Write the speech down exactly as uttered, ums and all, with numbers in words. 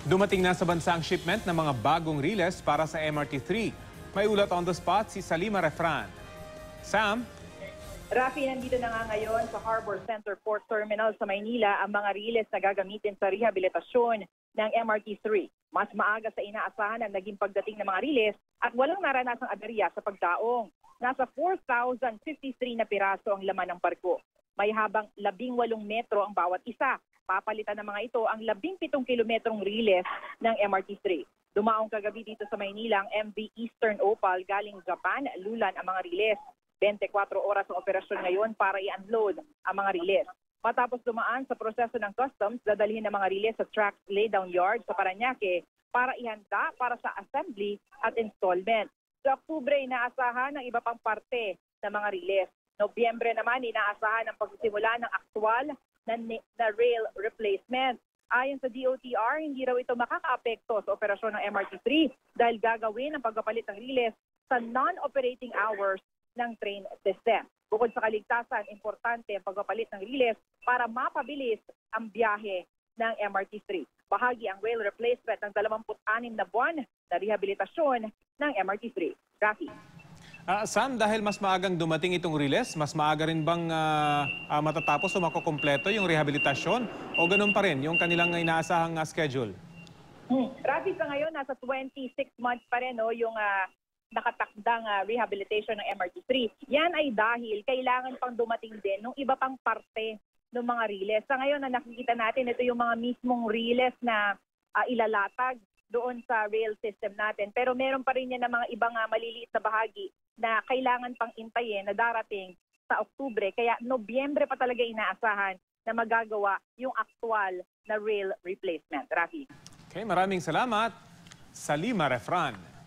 Dumating na sa bansa ang shipment ng mga bagong riles para sa M R T three. May ulat on the spot si Salima Refran. Sam? Rafi, nandito na nga ngayon sa Harbor Center Port Terminal sa Maynila ang mga riles na gagamitin sa rehabilitasyon ng M R T three. Mas maaga sa inaasahan ang naging pagdating ng mga riles at walang naranasang aberya sa pagdaong. Nasa four thousand fifty-three na piraso ang laman ng barko. May habang labing walong metro ang bawat isa. Papalitan ng mga ito ang labing pitong kilometrong riles ng M R T three. Dumaong kagabi dito sa Maynila ang M V Eastern Opal galing Japan, lulan ang mga riles. twenty-four oras ang operasyon ngayon para i-unload ang mga riles. Matapos dumaan sa proseso ng customs, dadalhin ng mga riles sa truck laydown yard sa Parañaque para ihanda para sa assembly at installment. Sa Oktubre, inaasahan ang iba pang parte ng mga riles. Nobyembre naman, inaasahan ang pagsisimula ng aktwal na, na rail replacement. Ayon sa D O T R, hindi raw ito makakaapekto sa operasyon ng M R T three dahil gagawin ang pagpapalit ng riles sa non-operating hours ng train system. Bukod sa kaligtasan, importante ang pagpapalit ng riles para mapabilis ang biyahe ng M R T three. Bahagi ang rail replacement ng dalawampu't-anim na buwan na rehabilitasyon ng M R T three. Rafi. Uh, Sam, dahil mas maagang dumating itong riles, mas maaga rin bang uh, uh, matatapos o makukumpleto yung rehabilitasyon? O ganun pa rin yung kanilang inaasahang uh, schedule? Hmm. Rafi, sa ngayon, nasa twenty-six months pa rin no, yung uh, nakatakdang uh, rehabilitation ng M R T three. Yan ay dahil kailangan pang dumating din ng iba pang parte ng mga riles. Sa ngayon na nakikita natin, ito yung mga mismong riles na uh, ilalatag doon sa rail system natin. Pero meron pa rin yan ng mga ibang uh, maliliit na bahagi na kailangan pang intayin na darating sa Oktubre. Kaya Nobyembre pa talaga inaasahan na magagawa yung aktwal na rail replacement. Rafi. Okay, maraming salamat. Salima Refran.